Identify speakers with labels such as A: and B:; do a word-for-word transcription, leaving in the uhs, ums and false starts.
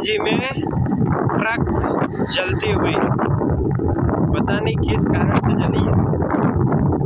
A: CNG में truck जलती हुई, पता नहीं किस कारण से जली है।